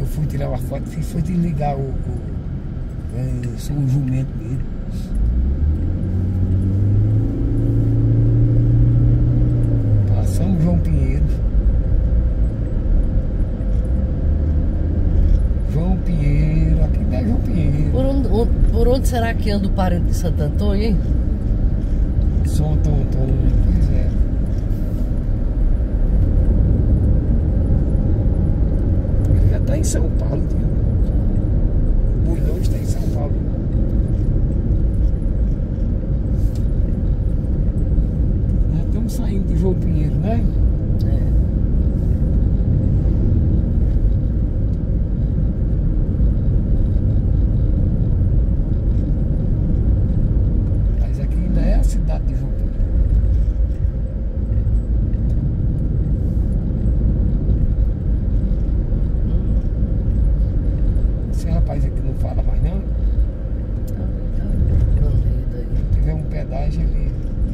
fui tirar uma foto, foi desligar o jumento dele. Passamos João Pinheiro. João Pinheiro, aqui não é João Pinheiro. Por onde será que anda o parente de Santo Antônio, hein? São Antônio, pois é. Ele já está em São Paulo, tio. O Bulhão está em São Paulo. Já estamos saindo de João Pinheiro, né? Mas aqui ainda é a cidade de João Pinheiro. Esse rapaz aqui não fala mais não. Se tiver um pedágio ali.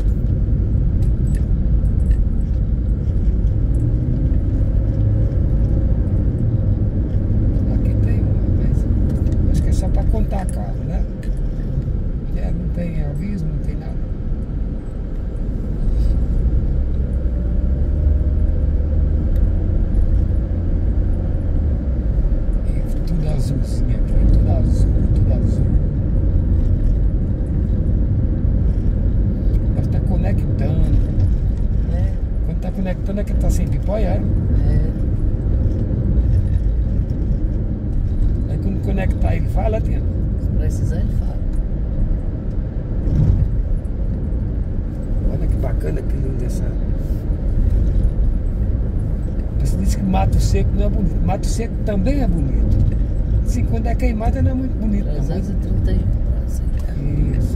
Aqui tem uma, mas acho que é só para contar carro, né? Não tem aviso, não tem nada. E tudo azulzinho aqui, tudo azul, tudo azul. Nós tá conectando. Quando tá conectando é que tá sem pipoia, é? Aí quando conectar ele fala, tia? Se precisar ele fala. Olha que bacana, que lindo essa. Você disse que Mato Seco não é bonito. Mato Seco também é bonito. Assim, quando é queimada não é muito bonito. 331 pra aceitar. Isso.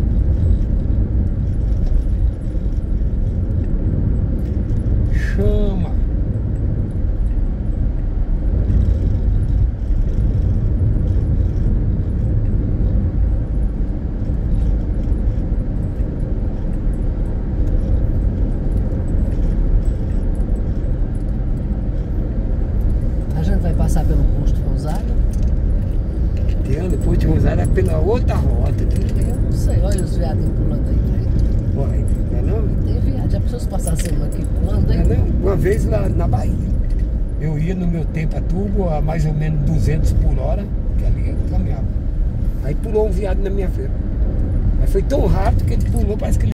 Chama. A gente vai passar pelo posto Rosário? Depois de Rosário é pela outra rota. Eu não sei, olha os viadinhos pulando aí. Uai, não é não? Tem viado, já precisou passar a semana aqui pulando aí? Não é não? Uma vez lá na Bahia, eu ia no meu tempo a turbo a mais ou menos 200 por hora, que ali eu caminhava. Aí pulou um viado na minha frente. Mas foi tão rápido que ele pulou, parece que ele